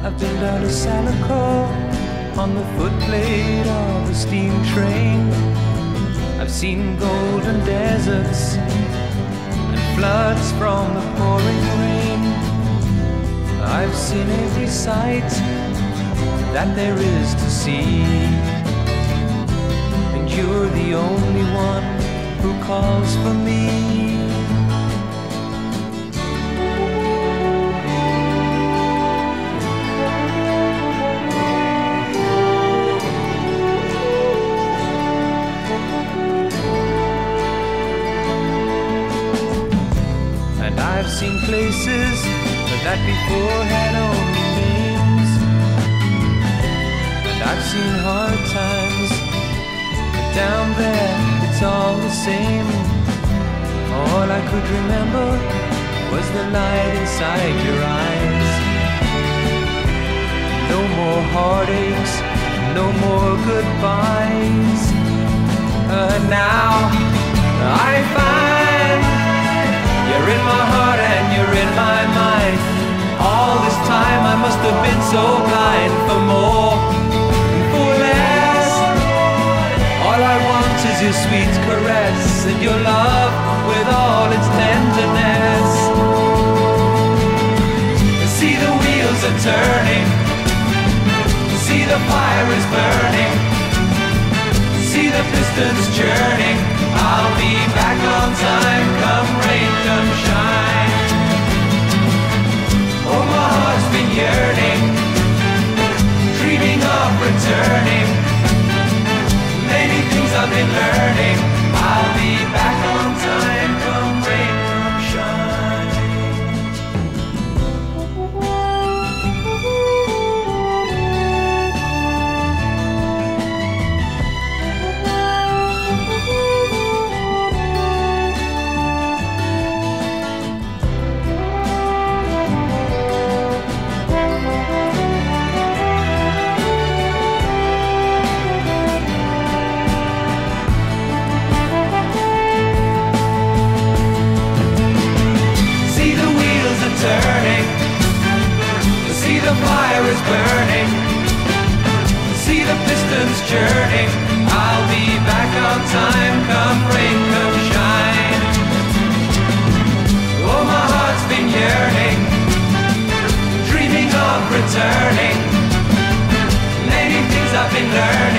I've been down to Salico on the footplate of a steam train. I've seen golden deserts and floods from the pouring rain. I've seen every sight that there is to see, and you're the only one who calls for me. And I've seen places that before had only names, and I've seen hard times, but down there it's all the same. All I could remember was the light inside your eyes. No more heartaches, no more goodbyes. Now I find you're in my heart and you're in my mind. All this time I must have been so blind. For more, for less, all I want is your sweet caress and your love with all its tenderness. See the wheels are turning, see the fire is burning, see the pistons churning. I'll be back on time, come rain, come shine. Oh, my heart's been yearning, dreaming of returning. Many things I've been learning. I'll be back on time, come rain, come shine. Turning, see the fire is burning, see the pistons churning. I'll be back on time, come rain, come shine. Oh, my heart's been yearning, dreaming of returning. Many things I've been learning.